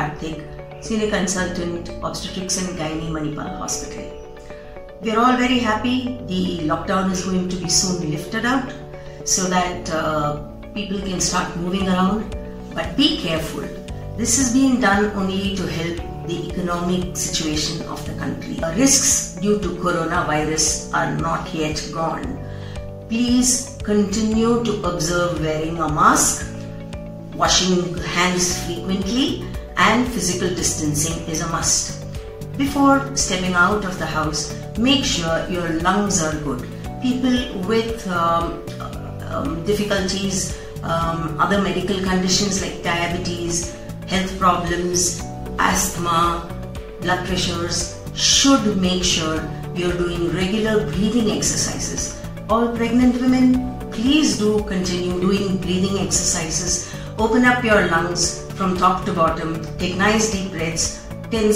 Karthik, Senior Consultant, Obstetrics and Gynae, Manipal Hospital. We are all very happy the lockdown is going to be soon lifted out so that people can start moving around. But be careful. This is being done only to help the economic situation of the country. The risks due to coronavirus are not yet gone. Please continue to observe wearing a mask, washing hands frequently, and physical distancing is a must. Before stepping out of the house, make sure your lungs are good. People with difficulties, other medical conditions like diabetes, health problems, asthma, blood pressures should make sure you're doing regular breathing exercises. All pregnant women, please do continue doing breathing exercises. Open up your lungs from top to bottom. Take nice deep breaths,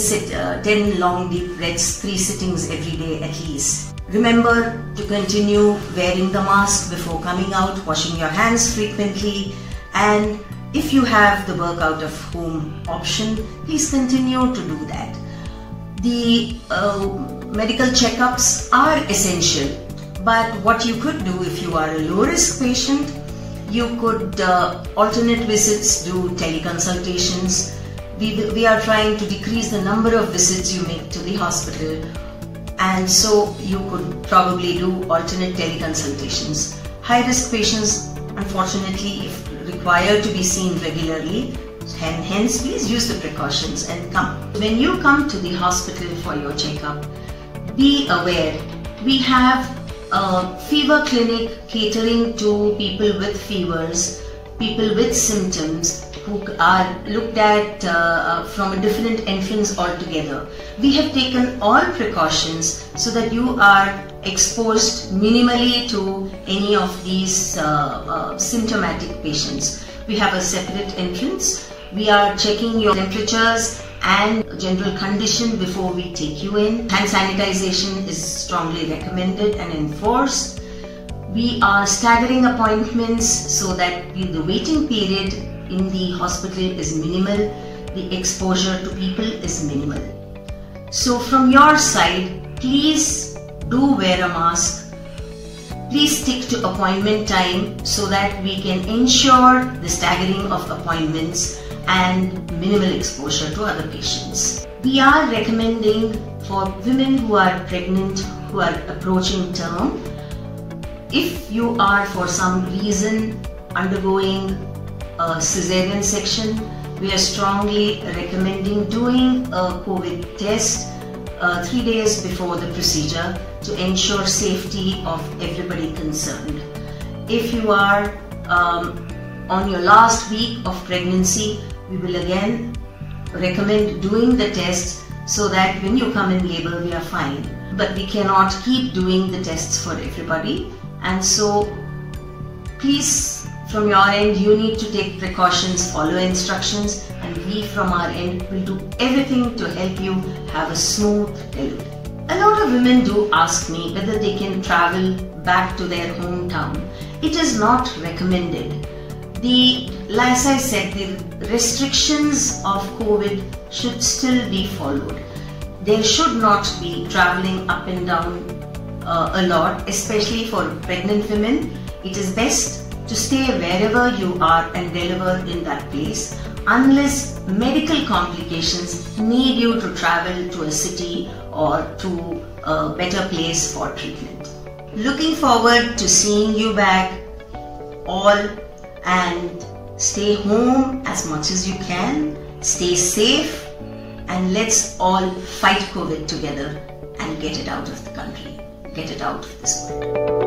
10 long deep breaths, 3 sittings every day at least. Remember to continue wearing the mask before coming out, washing your hands frequently, and if you have the work out of home option, please continue to do that. The medical checkups are essential, but what you could do if you are a low risk patient, you could alternate visits, do teleconsultations. We are trying to decrease the number of visits you make to the hospital, and so you could probably do alternate teleconsultations. High risk patients, unfortunately, if required to be seen regularly, and hence please use the precautions and come. When you come to the hospital for your checkup, be aware we have a fever clinic catering to people with fevers, people with symptoms who are looked at from a different entrance altogether. We have taken all precautions so that you are exposed minimally to any of these symptomatic patients. We have a separate entrance. We are checking your temperatures and general condition before we take you in. Hand sanitization is strongly recommended and enforced. We are staggering appointments so that the waiting period in the hospital is minimal, the exposure to people is minimal. So from your side, please do wear a mask. Please stick to appointment time so that we can ensure the staggering of appointments and minimal exposure to other patients. We are recommending for women who are pregnant, who are approaching term, if you are for some reason undergoing a cesarean section, we are strongly recommending doing a COVID test 3 days before the procedure to ensure safety of everybody concerned. If you are on your last week of pregnancy, we will again recommend doing the test so that when you come in labor, we are fine. But we cannot keep doing the tests for everybody, and so please, from your end, you need to take precautions, follow instructions, and we from our end will do everything to help you have a smooth delivery. A lot of women do ask me whether they can travel back to their hometown. It is not recommended. As I said, the restrictions of COVID should still be followed. There should not be traveling up and down a lot, especially for pregnant women. It is best to stay wherever you are and deliver in that place unless medical complications need you to travel to a city or to a better place for treatment. Looking forward to seeing you back all, and stay home as much as you can, stay safe, and let's all fight COVID together and get it out of the country, get it out of this world.